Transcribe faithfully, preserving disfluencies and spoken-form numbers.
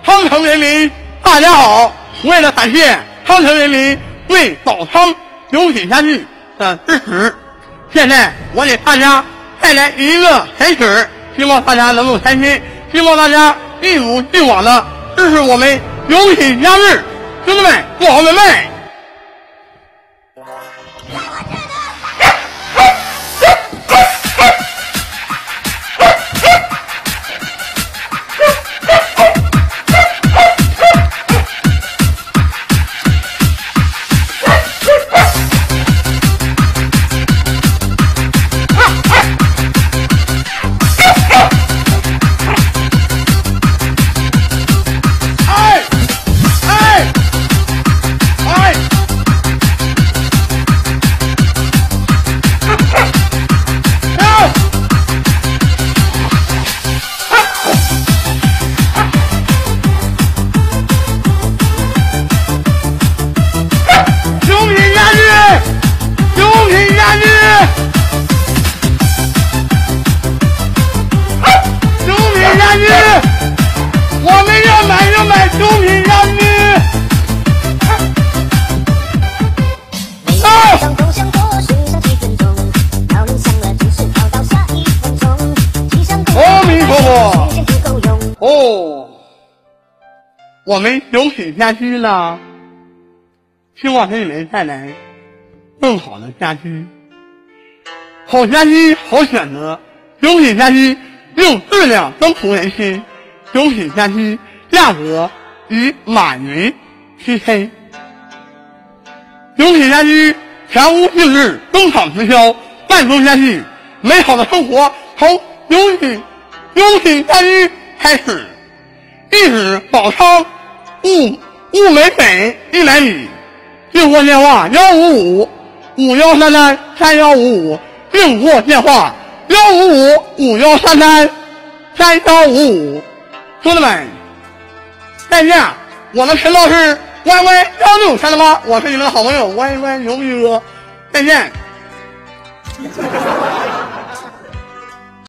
康城人民，大家好！为了感谢康城人民对早康有品家具的支持，现在我给大家带来一个神曲，希望大家能够开心，希望大家一如既往的支持我们有品家具，兄弟们，我们们。我们要买就买中品家具。阿弥陀佛。哦，我们有品家居呢，希望给你们带来更好的家居。好家居好选择，有品家居用质量征服人心。有品家居价格与满云 P K， 有品家居全屋定制，中场直销，办公家具，美好的生活从有品有品家居开始。地址宝昌物物美北一百米，订货电话幺五五五幺三三三幺五五，订货电话幺五五五幺三三三幺五五。兄弟们，再见！我的频道是 Y Y 幺六三八，我是你们的好朋友 Y Y 牛逼哥，再见。